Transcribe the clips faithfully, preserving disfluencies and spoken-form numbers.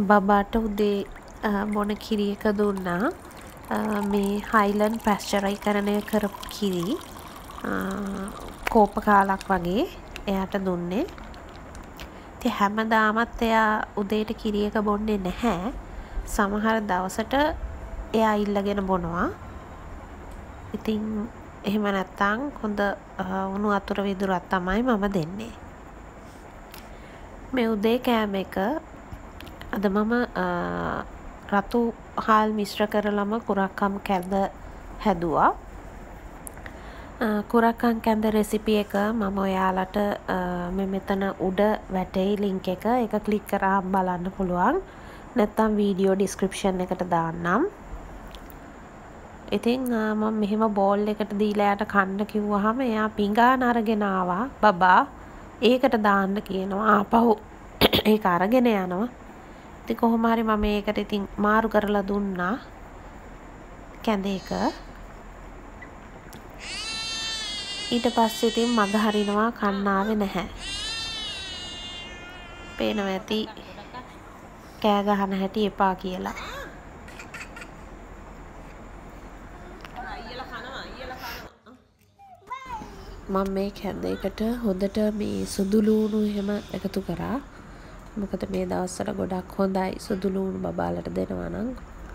බබාට උදේ මොන කිරි එක දුන්නා මේ හයිලන්ඩ් පැස්චරයිකරණය කරපු කිරි කෝප කාලක් වගේ එයාට දුන්නේ. ඉතින් හැමදාමත් එයා උදේට කිරි එක බොන්නේ නැහැ. සමහර දවසට එයා ඉල්ලගෙන බොනවා. ඉතින් එහෙම නැත්තම් හොඳ උණු වතුර විදුරක් තමයි මම දෙන්නේ. මේ උදේ කෑම එක අද මම රතු හාල් මිශ්‍ර කරලම කුරක්කම් කැඳ හැදුවා. කුරක්කම් කැඳ රෙසිපි එක මම ඔයාලට මේ මෙතන උඩ වැටෙයි ලින්ක් එක. ඒක ක්ලික් කරාම බලන්න පුළුවන්. නැත්නම් වීඩියෝ ඩිස්ක්‍රිප්ෂන් එකට දාන්නම්. ඉතින් මම මෙහෙම බෝල් එකට දීලා යට කන්න කිව්වහම එයා පිඟාන අරගෙන ආවා. බබා ඒකට දාන්න කියනවා. ආපහු ඒක අරගෙන යනවා. ඉතින් කොහොම හරි මම ඒකට ඉතින් මාරු කරලා දුන්නා කැඳ එක. ඊට පස්සේ ඉතින් මග හරිනවා කන්න ආවේ නැහැ. පේනවා ඇති කෑ ගහන හැටි එපා කියලා. මම මේ කැඳ එකට හොඳට මේ සුදු ලූණු එහෙම එකතු කරා. මොකද මේ දවස්වල ගොඩක් හොඳයි සුදු ලූණු බබාලට දෙනවා නම්.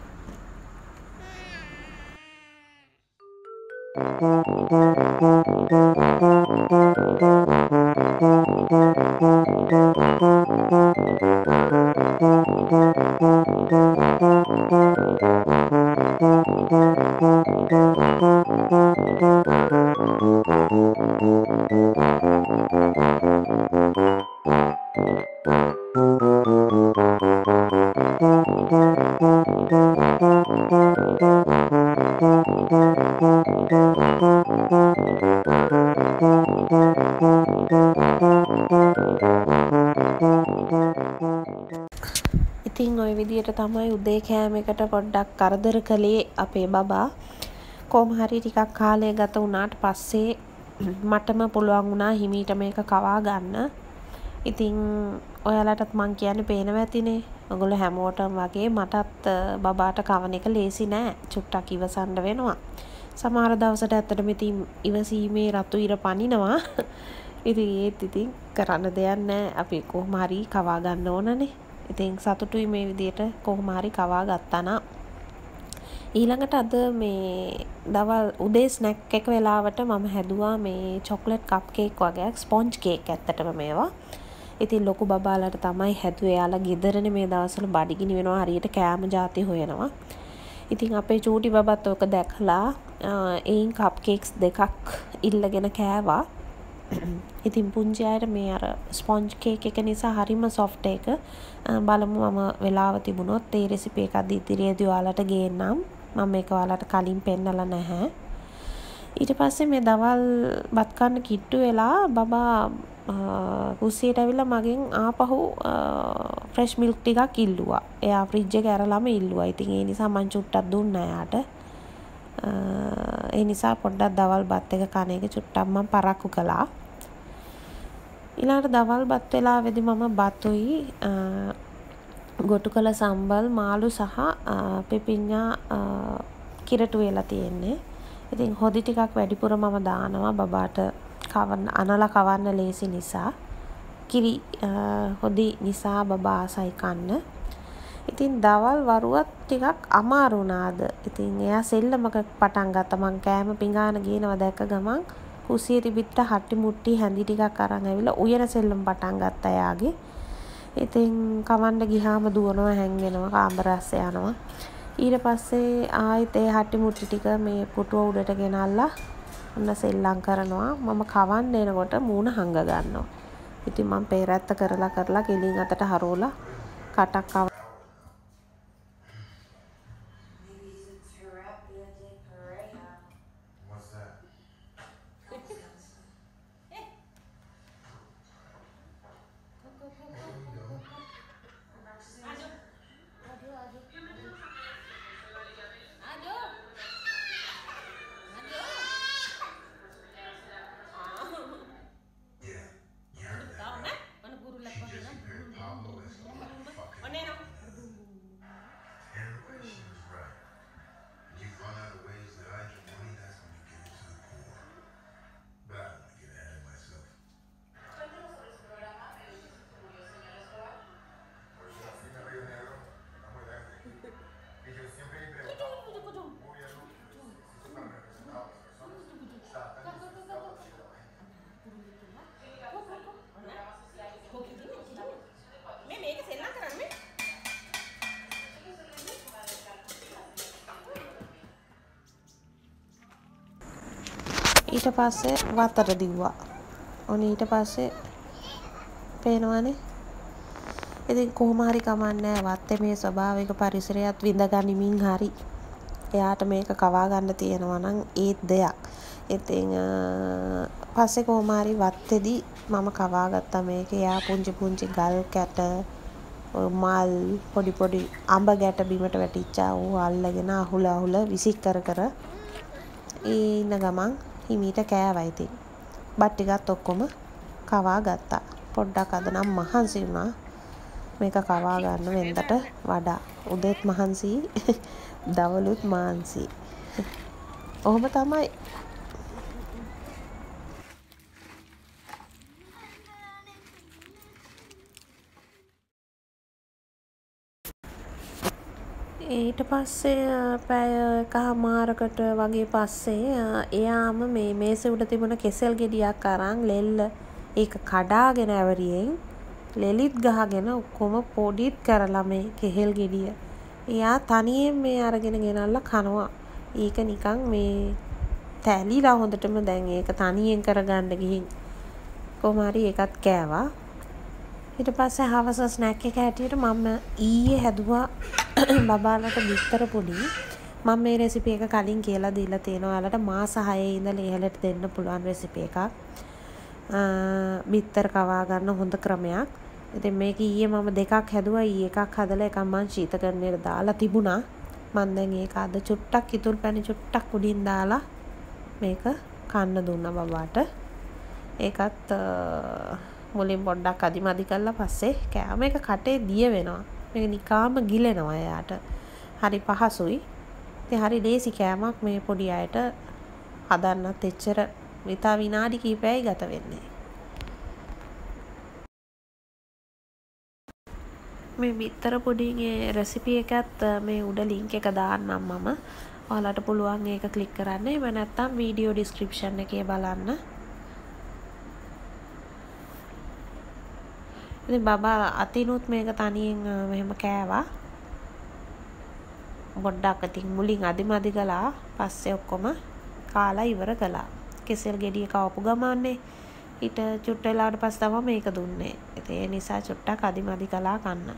ඉතින් ওই විදියට තමයි උදේ කෑම එකට පොඩ්ඩක් කරදර කළේ අපේ බබා. කොහොම හරි ටිකක් කාලය ගත වුණාට පස්සේ මටම පුළුවන් වුණා හිමීට මේක කවා ගන්න. ඉතින් ඔයාලටත් මං කියන්නේ පේනවා ඇතිනේ. ඔයගොල්ලෝ හැමෝටම වගේ මටත් බබාට කවන එක ලේසි නෑ. චුට්ටක් ඉවසන්න වෙනවා. සමහර දවසට ඇත්තටම ඉතින් ඉවසීමේ රතු ඉර පනිනවා. ඉතින් ඒත් ඉතින් කරන්න දෙයක් නෑ. අපි කොහොම හරි කවා ගන්න ඕනනේ. ඉතින් සතුටුයි මේ විදියට කොහොම හරි කවා ගත්තා නම්. ඊළඟට අද මේ දවල් උදේ ස්නැක් එක වෙලාවට මම හැදුවා මේ චොක්ලට් කප් කේක් වගේ ස්පොන්ජ් කේක් ඇත්තටම මේවා. ඉතින් ලොකු බබාලට තමයි හැදුවේ. යාලා ගෙදරනේ මේ දවස්වල බඩගිනි වෙනවා හරියට කෑම જાති හොයනවා. ඉතින් අපේ චූටි බබත් ඔක දැකලා එයින් කප් කේක්ස් දෙකක් ඉල්ලගෙන කෑවා. ඉතින් පුංචි අයට මේ අර ස්පොන්ජ් කේක් එක නිසා හරිම සොෆ්ට් එක. බලමු මම වෙලාව තිබුණොත් ඒ රෙසිපි එකක් ඉදිරියේදී ඔයාලට ගේන්නම්. මම මේක ඔයාලට කලින් පෙන්නලා නැහැ. ඊට පස්සේ මේ දවල් බත් කන්න කිට්ටු වෙලා බබා කුස්සියට ඇවිල්ලා මගෙන් ආපහු ෆ්‍රෙෂ් මිල්ක් ටිකක් ඉල්ලුවා. එයා ෆ්‍රිජ් එක ඇරලාම ඉල්ලුවා. ඉතින් ඒ නිසා මං චුට්ටක් දුන්නා එයාට. ඒ නිසා පොඩ්ඩක් දවල් බත් එක කන එක චුට්ටක් මම පරක්කු කළා. ඊළඟට දවල් බත් වෙලාවේදී මම බතුයි ගොටු කළ සම්බල් මාළු සහ පිපිඤ්ඤා කිරටු වෙලා තියෙන්නේ. ඉතින් හොදි ටිකක් වැඩිපුර මම දානවා බබාට කවන්න අනලා කවන්න ලේසි නිසා. කිරි හොදි නිසා බබා ආසයි කන්න. ඉතින් දවල් වරුවත් ටිකක් අමාරු වුණාද. ඉතින් එයා සෙල්ලමක පටන් ගත්තා. මං කෑම පිඟාන ගේනවා දැක්ක ගමන් කුසියේ තිබිට හට්ටි මුට්ටි හැඳි ටිකක් අරන් ඇවිල්ලා උයන සෙල්ලම පටන් ගත්තා එයාගේ. ඉතින් කවන්න ගියාම දුවනවා හැංගෙනවා කාමරස්ස යනවා. ඊට පස්සේ ආයෙත් ඒ හට්ටි මුට්ටි ටික මේ පුටුව උඩට ගෙනල්ලා ඔන්න සෙල්ලම් කරනවා. මම කවන්න එනකොට මූණ හංග ගන්නවා. ඉතින් මම පෙරැත්ත කරලා කරලා කෙලින් අතට හරවලා කටක් කව ඊට පස්සේ වතර දිව්වා. ඔන්න ඊට පස්සේ පේනවනේ. ඉතින් කොහොම හරි කමන්නේ වත්තේ මේ ස්වභාවික පරිසරයත් විඳ ගනිමින් හරි එයාට මේක කවා ගන්න තියෙනවා නම් ඒත් දෙයක්. ඉතින් පස්සේ කොහොම හරි වත්තේදී මම කවා ගත්තා මේක. එයා පුංචි පුංචි ගල් කැට මල් පොඩි පොඩි අඹ ගැට බිමට වැටිච්චා. ඌ අල්ලගෙන අහුල අහුල විසික් කර කර ඉන්න ගමන් හිමීට කෑවා. ඉතින් බත් ටිකත් ඔක්කොම කවා ගත්තා. පොඩ්ඩක් අද නම් මහන්සි වුණා මේක කවා ගන්න වෙනදට වඩා. උදේත් මහන්සි දවලුත් මහන්සි. ඔහොම තමයි. ඊට පස්සේ පැය එකහමාරකට වගේ පස්සේ එයාම මේ මේසෙ උඩ තිබුණ කෙසෙල් ගෙඩියක් අරන් ලෙල්ල ඒක කඩාගෙන ඇවරියෙන් ලෙලිත් ගහගෙන ඔක්කොම පොඩිත් කරලා මේ කෙහෙල් ගෙඩිය එයා තනියෙන් මේ අරගෙන ගෙනල්ලා කනවා. ඒක නිකන් මේ තැලිලා හොඳටම දැන් ඒක තනියෙන් කරගන්න ගිහින් කොහොම හරි ඒකත් කෑවා. ඊට පස්සේ හවස ස්නැක් එක හැටියට මම ඊයේ හැදුවා බබාලට බිත්තර පොඩි. මම මේ රෙසිපි එක කලින් කියලා දීලා තියෙනවා. ඔයාලට මාස හයේ ඉඳලා ඉහළට දෙන්න පුළුවන් රෙසිපි එකක්. බිත්තර කවා ගන්න හොඳ ක්‍රමයක්. ඉතින් මේක ඊයේ මම දෙකක් හැදුවා. ඊයේ එකක් හදලා එකක් මම ශීතකරණයට දාලා තිබුණා. මම දැන් ඒක අද චුට්ටක් ඉතුරු පැණි චුට්ටක් උඩින් දාලා මේක කන්න දුන්නා බබාට. ඒකත් මුලින් පොඩ්ඩක් අදිමදි කරලා පස්සේ කෑම එක කටේ දිය වෙනවා. මේක නිකාම ගිලෙනවා එයාට. හරි පහසුයි. ඉතින් හරි ලේසි කෑමක් මේ පොඩි අයට හදන්නත් එච්චර විතා විනාඩි කිහිපයයි ගත වෙන්නේ. මේ බිත්තර පොඩිගේ රෙසිපි එකත් මේ උඩ ලින්ක් එක දාන්නම් මම. ඔයාලට පුළුවන් ඒක ක්ලික් කරන්න. එහෙම නැත්නම් වීඩියෝ ඩිස්ක්‍රිප්ෂන් එකේ බලන්න. ඉතින් බබා අතිනුත් මේක තනියෙන් මෙහෙම කෑවා. පොඩ්ඩක් ඉතින් මුලින් අදිමදි කළා. පස්සේ ඔක්කොම කාලා ඉවර කළා. කෙසෙල් ගෙඩිය කවපු ගමන්නේ ඊට චුට්ට වෙලාවට පස්සේ තමයි මේක දුන්නේ. ඉතින් ඒ නිසා චුට්ටක් අදිමදි කළා කන්න.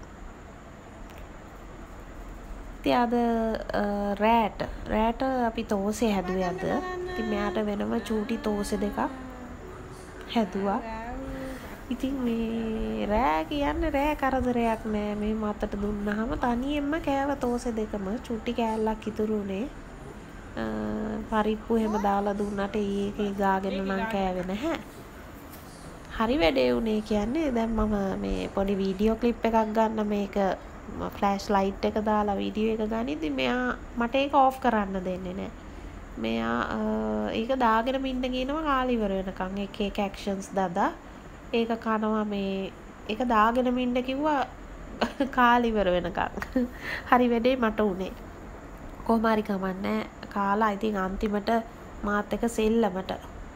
ඉතින් අද රෑට රෑට අපි තෝසේ හැදුවේ අද. ඉතින් මෙයාට වෙනම චූටි තෝසේ දෙකක් හැදුවා. ඉතින් මේ රෑ කියන්නේ රෑ කරදරයක් නෑ. මේ මතට දුන්නාම තනියෙන්ම කෑව තෝසේ දෙකම චුටි කෑල්ලක් ඉතුරු උනේ. පරිප්පු එහෙම දාලා දුන්නට ඒකේ ගාගෙන නම් කෑවේ නැහැ. හරි වැඩේ උනේ කියන්නේ දැන් මම මේ පොඩි වීඩියෝ ක්ලිප් එකක් ගන්න මේක ෆ්ලෑෂ් ලයිට් එක දාලා වීඩියෝ එක ගනිද්දි මෙයා මට ඒක ඕෆ් කරන්න දෙන්නේ නැහැ. මෙයා ඒක දාගෙන මින්න කියනවා කාලේ ඉවර වෙනකන් එක එක ඇක්ෂන්ස් දාදා ඒක කනවා මේ ඒක දාගෙන මින්න කිව්වා කාලේ ඉවර වෙනකන්. හරි වැඩේ මට උනේ. කොහොම හරි කමන්නේ කාලා ඉතින් අන්තිමට මාත් එක සෙල්ලමට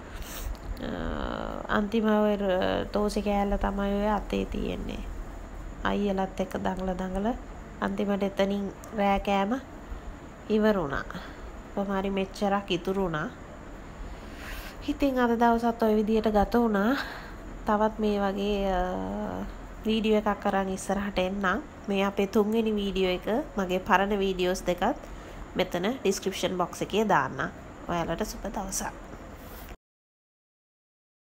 අන්තිම තෝසේ කෑල්ල තමයි ඔය අතේ තියෙන්නේ. අයියලත් එක්ක දඟල දඟල අන්තිමට එතනින් රෑ කෑම ඉවර වුණා. කොහොම හරි මෙච්චරක් ඉතුරු වුණා. ඉතින් අද දවසත් ওই විදියට ගත වුණා. තවත් මේ වගේ වීඩියෝ එකක් අරන් ඉස්සරහට එන්නම්. මේ අපේ තුන්වෙනි වීඩියෝ එක මගේ පරණ වීඩියෝස් දෙකත් මෙතන ඩිස්ක්‍රිප්ෂන් බොක්ස් එකේ දාන්න. ඔයාලට සුබ දවසක්.